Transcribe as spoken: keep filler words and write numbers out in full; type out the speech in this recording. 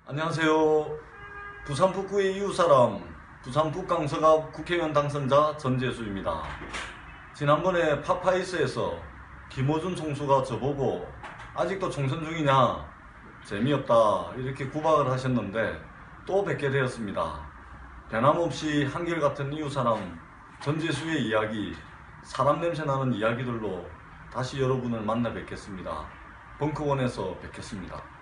안녕하세요. 부산 북구의 이웃사람 부산 북강서갑 국회의원 당선자 전재수입니다. 지난번에 파파이스에서 김어준 총수가 저보고 아직도 총선 중이냐, 재미없다 이렇게 구박을 하셨는데 또 뵙게 되었습니다. 변함없이 한결같은 이웃사람 전재수의 이야기, 사람 냄새나는 이야기들로 다시 여러분을 만나 뵙겠습니다. 벙커원에서 뵙겠습니다.